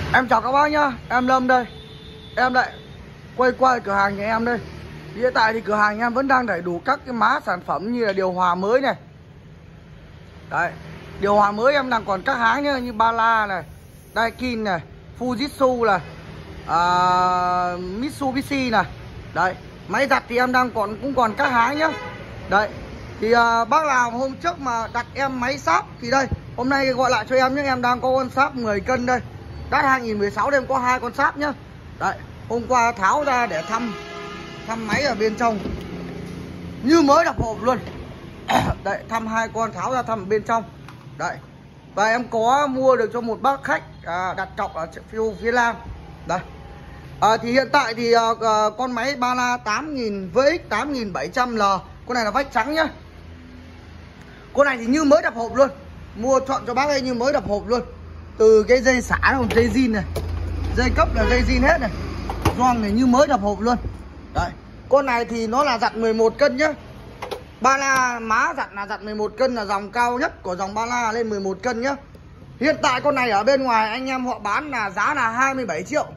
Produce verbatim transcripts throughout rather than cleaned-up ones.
Em chào các bác nhá, em Lâm đây. Em lại quay qua cửa hàng nhà em đây. Hiện tại thì cửa hàng nhà em vẫn đang đầy đủ các cái má sản phẩm như là điều hòa mới này. Đấy, điều hòa mới em đang còn các hãng nhá, như Bala này, Daikin này, Fujitsu này, à, Mitsubishi này. Đấy, máy giặt thì em đang còn cũng còn các hãng nhá. Đấy, thì à, bác nào hôm trước mà đặt em máy sáp thì đây, hôm nay gọi lại cho em nhé, em đang có con sáp mười cân đây. Đắt hai nghìn mười sáu đêm có hai con sáp nhá. Đấy, hôm qua tháo ra để thăm thăm máy ở bên trong như mới đập hộp luôn. Đấy, thăm hai con tháo ra thăm ở bên trong. Đấy, và em có mua được cho một bác khách à, đặt cọc ở phía, phía Nam. Đây, à, thì hiện tại thì à, con máy Bala tám nghìn vê ích tám nghìn bảy trăm L, con này là vách trắng nhá. Con này thì như mới đập hộp luôn, mua chọn cho bác ấy như mới đập hộp luôn. Từ cái dây xả này, dây zin này, dây cấp là dây zin hết này, gioăng này như mới đập hộp luôn. Đấy, con này thì nó là giặt mười một cân nhá. Bala má giặt là giặt mười một cân, là dòng cao nhất của dòng Bala, lên mười một cân nhá. Hiện tại con này ở bên ngoài anh em họ bán là giá là hai mươi bảy triệu.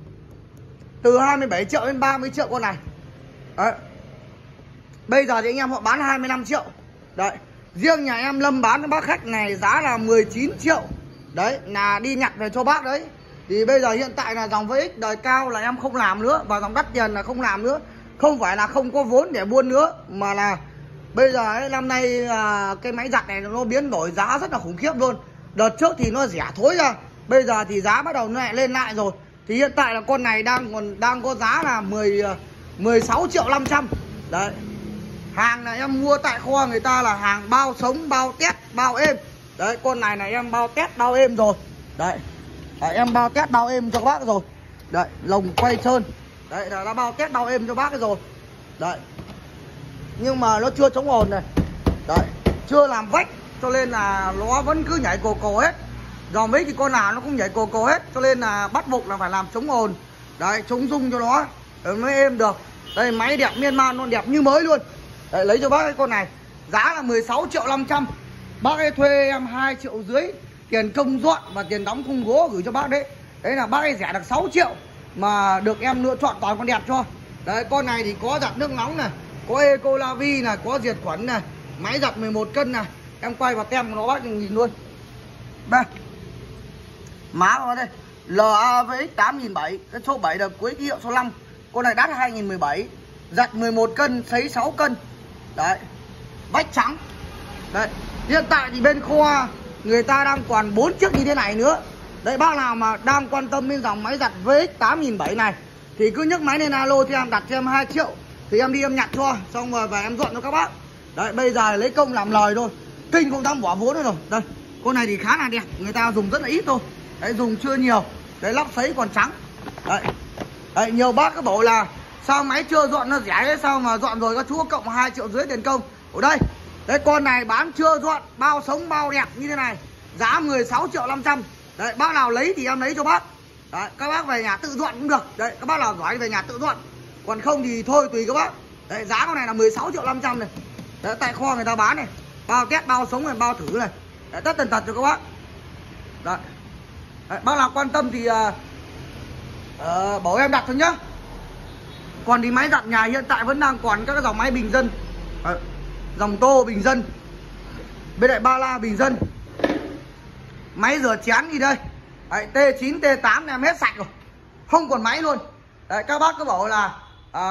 Từ hai mươi bảy triệu đến ba mươi triệu con này. Đấy, bây giờ thì anh em họ bán hai mươi lăm triệu. Đấy, riêng nhà em Lâm bán cho bác khách này giá là mười chín triệu. Đấy, là đi nhặt về cho bác đấy. Thì bây giờ hiện tại là dòng vê ích đời cao là em không làm nữa, và dòng đắt tiền là không làm nữa. Không phải là không có vốn để buôn nữa, mà là bây giờ ấy, năm nay à, cái máy giặt này nó biến đổi giá rất là khủng khiếp luôn. Đợt trước thì nó rẻ thối ra, bây giờ thì giá bắt đầu nó lại lên lại rồi. Thì hiện tại là con này đang còn đang có giá là mười, mười sáu triệu năm trăm. Đấy, hàng này em mua tại kho người ta là hàng bao sống, bao test, bao êm. Đấy, con này là em bao test bao êm rồi. Đấy, đấy em bao test bao êm cho các bác rồi. Đấy, lồng quay sơn. Đấy, là đã bao test bao êm cho bác rồi. Đấy, nhưng mà nó chưa chống ồn này. Đấy, chưa làm vách, cho nên là nó vẫn cứ nhảy cồ cồ hết. Dòng mấy thì con nào nó cũng nhảy cồ cồ hết, cho nên là bắt buộc là phải làm chống ồn. Đấy, chống rung cho nó mới êm được. Đây, máy đẹp miên man, nó đẹp như mới luôn. Đấy, lấy cho bác cái con này giá là mười sáu triệu năm trăm. Bác ấy thuê em hai triệu rưỡi tiền công dọn và tiền đóng khung gỗ gửi cho bác đấy. Đấy là bác ấy rẻ được sáu triệu mà được em lựa chọn toàn con đẹp cho. Đấy, con này thì có giặt nước nóng này, có Ecolavi này, có diệt khuẩn này, máy giặt mười một cân này. Em quay vào tem của nó bác nhìn luôn. Đây, má của nó đây, lờ a vê ích tám nghìn bảy trăm, cái số bảy là cuối ký hiệu số năm. Con này đắt hai nghìn mười bảy, giặt mười một cân, sấy sáu cân. Đấy, vách trắng. Đấy, hiện tại thì bên kho người ta đang còn bốn chiếc như thế này nữa. Đấy, bác nào mà đang quan tâm đến dòng máy giặt vê ích tám nghìn bảy trăm này thì cứ nhấc máy lên alo thì em đặt cho em hai triệu. Thì em đi em nhặt cho, xong rồi và em dọn cho các bác. Đấy, bây giờ lấy công làm lời thôi, kinh không dám bỏ vốn nữa rồi. Đây, con này thì khá là đẹp, người ta dùng rất là ít thôi. Đấy, dùng chưa nhiều. Đấy, lóc sấy còn trắng. Đấy, đấy, nhiều bác cứ bảo là sao máy chưa dọn nó rẻ thế, sao mà dọn rồi các chú cộng hai triệu rưỡi tiền công. Ở đây, đấy, con này bán chưa dọn, bao sống bao đẹp như thế này, giá mười sáu triệu năm trăm. Đấy, bác nào lấy thì em lấy cho bác. Đấy, các bác về nhà tự dọn cũng được. Đấy, các bác nào giỏi về nhà tự dọn, còn không thì thôi tùy các bác. Đấy, giá con này là mười sáu triệu năm trăm này. Đấy, tại kho người ta bán này, bao test bao sống này, bao thử này. Đấy, tất tần tật cho các bác. Đấy, đấy, bác nào quan tâm thì uh, uh, bảo em đặt thôi nhá. Còn thì máy giặt nhà hiện tại vẫn đang còn các cái dòng máy bình dân. Đấy, dòng Tô bình dân, bên lại Bala bình dân, máy rửa chén gì đây. Đấy, T chín T tám em hết sạch rồi, không còn máy luôn. Đấy, các bác cứ bảo là à,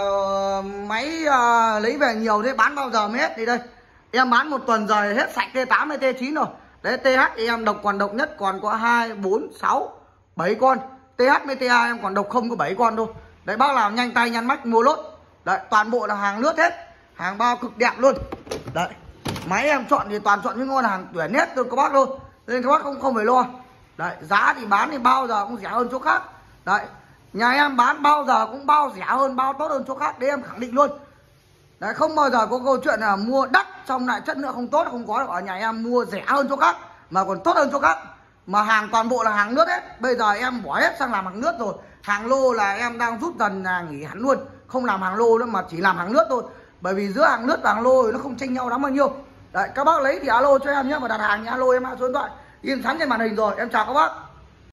máy à, lấy về nhiều thế bán bao giờ mới hết. Thì đây, em bán một tuần rồi hết sạch T tám hay T chín rồi. Đấy, tê hát thì em độc còn độc nhất còn có hai, bốn, sáu, bảy con. tê hát với tê a em còn độc không có bảy con thôi. Đấy, bác làm nhanh tay nhanh mắt mua lốt. Đấy, toàn bộ là hàng lướt hết, hàng bao cực đẹp luôn. Đấy, máy em chọn thì toàn chọn những con hàng tuyển hết từ các bác luôn, nên các bác không không phải lo. Đấy, giá thì bán thì bao giờ cũng rẻ hơn chỗ khác. Đấy, nhà em bán bao giờ cũng bao rẻ hơn, bao tốt hơn chỗ khác, đấy em khẳng định luôn. Đấy, không bao giờ có câu chuyện là mua đắt xong lại chất lượng không tốt, không có. Ở nhà em mua rẻ hơn chỗ khác mà còn tốt hơn chỗ khác, mà hàng toàn bộ là hàng nước hết. Bây giờ em bỏ hết sang làm hàng nước rồi. Hàng lô là em đang rút dần là nghỉ hẳn luôn, không làm hàng lô nữa mà chỉ làm hàng nước thôi. Bởi vì giữa hàng nước và hàng lô thì nó không chênh nhau lắm bao nhiêu. Đấy, các bác lấy thì alo cho em nhé, và đặt hàng thì alo em số điện thoại in sẵn trên màn hình rồi. Em chào các bác.